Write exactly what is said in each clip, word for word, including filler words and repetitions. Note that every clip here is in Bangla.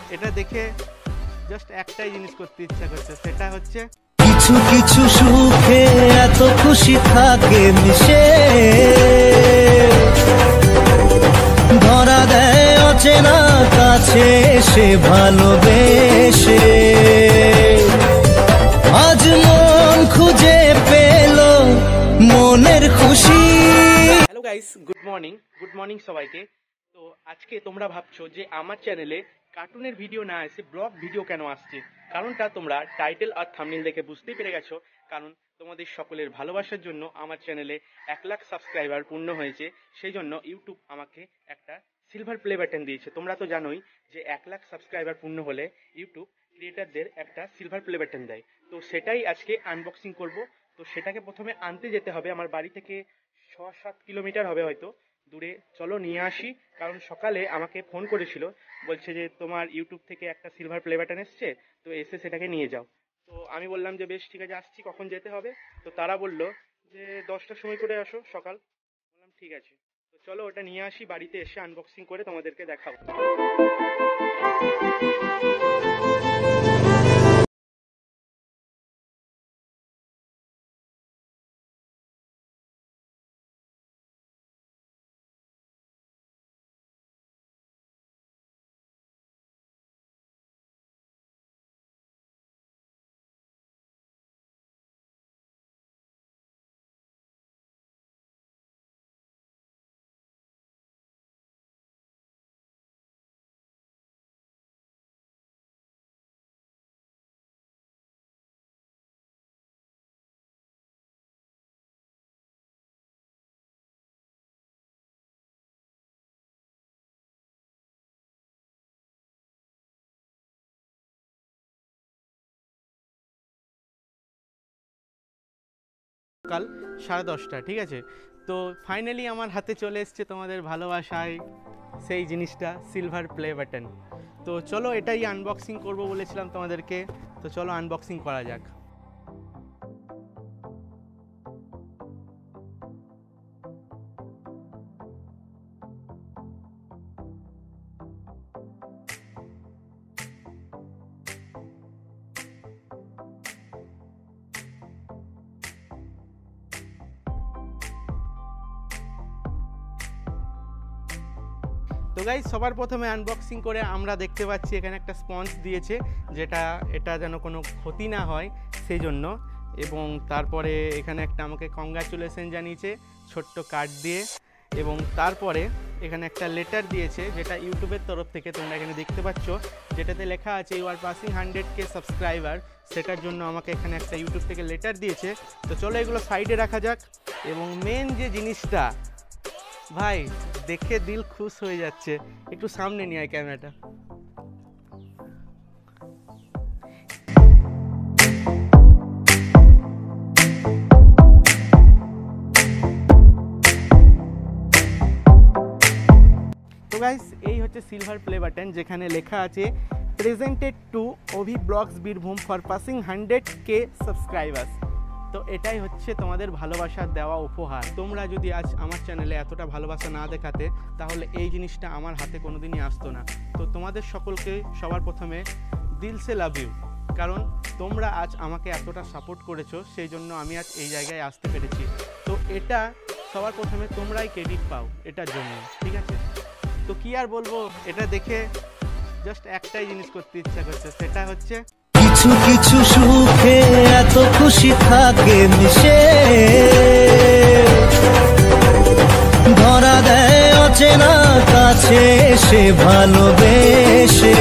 এটা দেখে জাস্ট একটাই জিনিস করতে ইচ্ছা করছে, সেটা হচ্ছে কিছু কিছু সুখে এত খুশি থাকে মিশে, ধরা দেয় অচেনা কাছে সে ভালোবেসে, আজ মন খুঁজে পেল মনের খুশি। Hello guys, good morning good morning সবাইকে। তো আজকে তোমরা ভাবছো যে আমার চ্যানেলে কার্টুনের ভিডিও না এসে ব্লগ ভিডিও কেন আসছে, কারণটা তোমরা টাইটেল আর থাম্বনেল দেখে বুঝতেই পেরে গেছো। কারণ তোমাদের সকলের ভালোবাসার জন্য আমার চ্যানেলে এক লাখ সাবস্ক্রাইবার পূর্ণ হয়েছে, সেই জন্য ইউটিউব আমাকে একটা সিলভার প্লে বাটন দিয়েছে। তোমরা তো জানোই যে এক লাখ সাবস্ক্রাইবার পূর্ণ হলে ইউটিউব ক্রিয়েটারদের একটা সিলভার প্লে বাটন দেয়। তো সেটাই আজকে আনবক্সিং করব। তো সেটাকে প্রথমে আনতে যেতে হবে, আমার বাড়ি থেকে ছ সাত কিলোমিটার হবে হয়তো দূরে। চলো নিয়ে আসি, কারণ সকালে আমাকে ফোন করেছিল, বলছে যে তোমার ইউটিউব থেকে একটা সিলভার প্লে বাটন এসছে, তো এসে সেটাকে নিয়ে যাও। তো আমি বললাম যে বেশ ঠিক আছে আসছি, কখন যেতে হবে? তো তারা বললো যে দশটার সময় করে আসো সকাল। বললাম ঠিক আছে। তো চলো ওটা নিয়ে আসি, বাড়িতে এসে আনবক্সিং করে তোমাদেরকে দেখাবো। সকাল সাড়ে দশটা, ঠিক আছে। তো ফাইনালি আমার হাতে চলে এসছে তোমাদের ভালোবাসায় সেই জিনিসটা, সিলভার প্লে বাটন। তো চলো এটাই আনবক্সিং করব বলেছিলাম তোমাদেরকে, তো চলো আনবক্সিং করা যাক। তো গাইজ সবার প্রথমে আনবক্সিং করে আমরা দেখতে পাচ্ছি এখানে একটা স্পঞ্জ দিয়েছে, যেটা এটা যেন কোনো ক্ষতি না হয় সেই জন্য। এবং তারপরে এখানে একটা আমাকে কংগ্রাচুলেশন জানিয়েছে ছোট্ট কার্ড দিয়ে, এবং তারপরে এখানে একটা লেটার দিয়েছে যেটা ইউটিউবের তরফ থেকে, তোমরা এখানে দেখতে পাচ্ছ, যেটাতে লেখা আছে you are passing hundred K subscriber. সেটার জন্য আমাকে এখানে একটা ইউটিউব থেকে লেটার দিয়েছে। তো চলো এগুলো সাইডে রাখা যাক। এবং মেন যে জিনিসটা ভাই দেখে দিল খুশ হয়ে যাচ্ছে, একটু সামনে নিয়ে আয় ক্যামেরাটা। তো গাইস এই হচ্ছে সিলভার প্লে বাটন, যেখানে লেখা আছে presented to Abhi blogs Birbhum for passing hundred K subscribers. তো এটাই হচ্ছে তোমাদের ভালোবাসার দেওয়া উপহার। তোমরা যদি আজ আমার চ্যানেলে এতটা ভালোবাসা না দেখাতে, তাহলে এই জিনিসটা আমার হাতে কোনোদিনই আসতো না। তো তোমাদের সকলকে সবার প্রথমে দিল সে লাভ ইউ, কারণ তোমরা আজ আমাকে এতটা সাপোর্ট করেছো, সেই জন্য আমি আজ এই জায়গায় আসতে পেরেছি। তো এটা সবার প্রথমে তোমরাই ক্রেডিট পাও এটার জন্য, ঠিক আছে। তো কি আর বলবো, এটা দেখে জাস্ট একটাই জিনিস করতে ইচ্ছা করছে, সেটা হচ্ছে কিছু কিছু সুখে এত খুশি থাকে মিশে, ধরা দেয় অচেনা কাছে সে ভালোবেসে,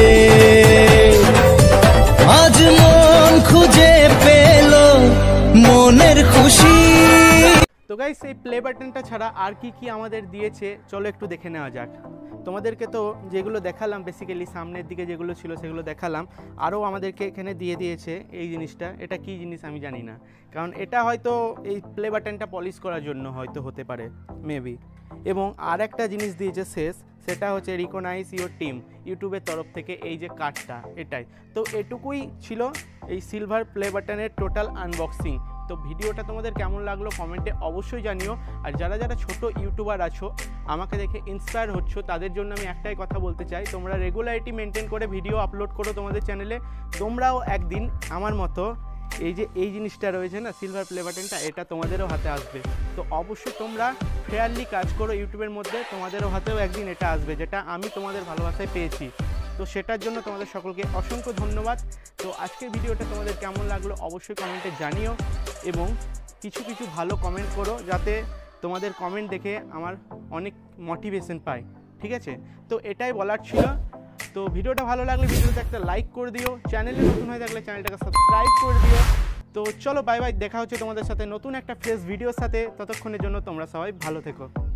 আজ মন খুঁজে পেল মনের খুশি। তো গাইস এই প্লে বাটনটা ছাড়া আর কি কি আমাদের দিয়েছে চলো একটু দেখে নেওয়া যাক। তোমাদেরকে তো যেগুলো দেখালাম, বেসিক্যালি সামনের দিকে যেগুলো ছিল সেগুলো দেখালাম, আরও আমাদেরকে এখানে দিয়ে দিয়েছে এই জিনিসটা। এটা কি জিনিস আমি জানি না, কারণ এটা হয়তো এই প্লে বাটনটা পলিশ করার জন্য হয়তো হতে পারে মেবি। এবং আর একটা জিনিস দিয়েছে শেষ, সেটা হচ্ছে রিকগনাইজ ইউর টিম, ইউটিউবের তরফ থেকে এই যে কার্ডটা, এটাই। তো এটুকুই ছিল এই সিলভার প্লে বাটনের টোটাল আনবক্সিং। তো ভিডিওটা তোমাদের কেমন লাগলো কমেন্টে অবশ্যই জানিও। আর যারা যারা ছোট ইউটিউবার আছো আমাকে দেখে ইন্সপায়ার হচ্ছ, তাদের জন্য আমি একটাই কথা বলতে চাই, তোমরা রেগুলারিটি মেনটেন করে ভিডিও আপলোড করো তোমাদের চ্যানেলে। তোমরাও একদিন আমার মতো এই যে এই জিনিসটা রয়েছে না সিলভার প্লে বাটনটা, এটা তোমাদেরও হাতে আসবে। তো অবশ্যই তোমরা ফেয়ারলি কাজ করো ইউটিউবের মধ্যে, তোমাদেরও হাতেও একদিন এটা আসবে যেটা আমি তোমাদের ভালোবাসায় পেয়েছি। তো সেটার জন্য তোমাদের সকলকে অসংখ্য ধন্যবাদ। তো আজকের ভিডিওটা তোমাদের কেমন লাগলো অবশ্যই কমেন্টে জানিও, এবং কিছু কিছু ভালো কমেন্ট করো যাতে তোমাদের কমেন্ট দেখে আমার অনেক মোটিভেশন পাই, ঠিক আছে? তো এটাই বলার ছিল। তো ভিডিওটা ভালো লাগলে ভিডিওতে একটা লাইক করে দিও, চ্যানেলে নতুন হয়ে থাকলে চ্যানেলটাকে সাবস্ক্রাইব করে দিও। তো চলো বাই বাই, দেখা হচ্ছে তোমাদের সাথে নতুন একটা ফ্রেশ ভিডিওর সাথে। ততক্ষণের জন্য তোমরা সবাই ভালো থেকো।